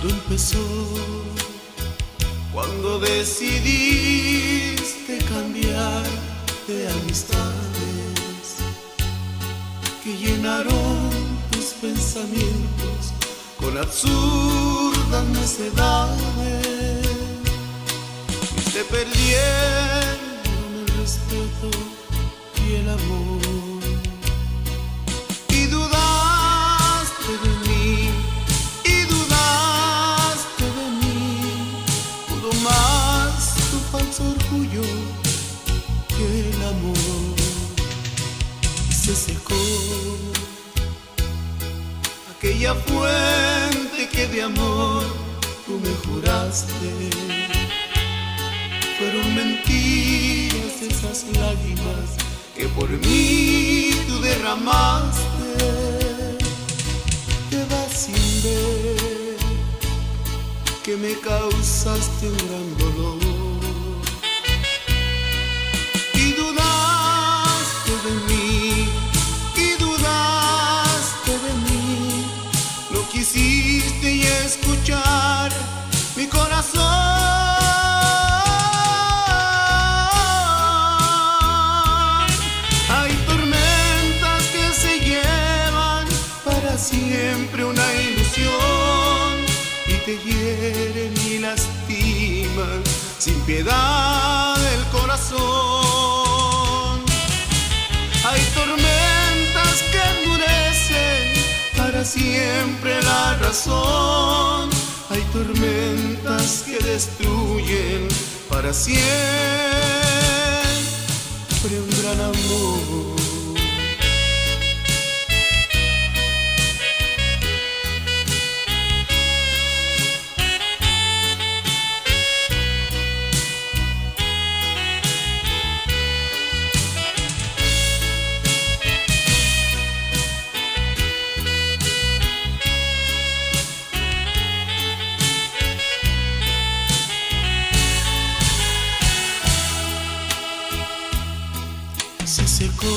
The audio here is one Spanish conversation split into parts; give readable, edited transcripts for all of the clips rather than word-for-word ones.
Todo empezó cuando decidiste cambiar de amistades que llenaron tus pensamientos con absurdas necedades. Fuiste perdiendo el respeto y el amor, y dudaste de mí, y dudaste de mí. Pudo más tu falso orgullo que el amor, y se secó aquella fuente que de amor tú me juraste. Fueron mentiras esas lágrimas que por mí tú derramaste. Te vas sin ver que me causaste un gran dolor, y dudaste de mí, y dudaste de mí. No quisiste escuchar mi corazón. Siempre una ilusión, y te hieren y lastiman sin piedad el corazón. Hay tormentas que endurecen para siempre la razón. Hay tormentas que destruyen para siempre un gran amor. Se secó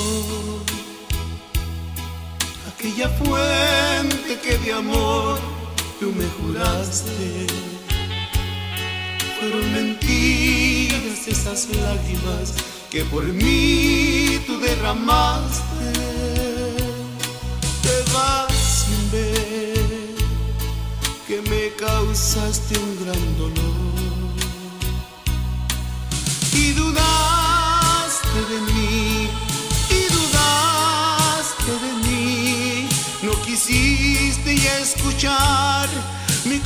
aquella fuente que de amor tú me juraste. Fueron mentiras esas lágrimas que por mí tú derramaste. Te vas sin ver que me causaste un gran dolor, y dudaste de mí, y dudaste de mí. No quisiste escuchar mi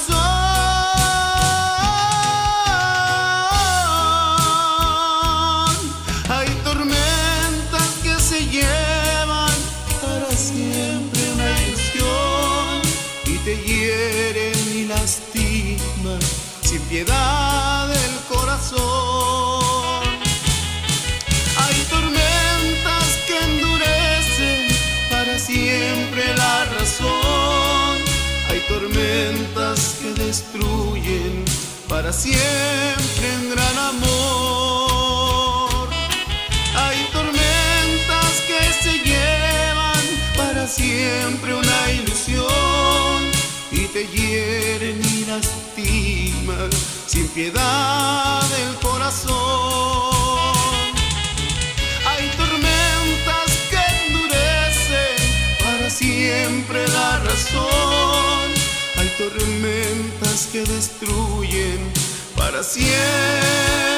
corazón. Hay tormentas que se llevan para siempre una ilusión, y te hieren y lastiman sin piedad el corazón. Hay tormentas que endurecen para siempre la razón. Hay tormentas que destruyen para siempre un gran amor. Hay tormentas que se llevan para siempre una ilusión, y te hieren y lastiman sin piedad el corazón. Hay tormentas que endurecen para siempre la razón. Hay tormentas que destruyen para siempre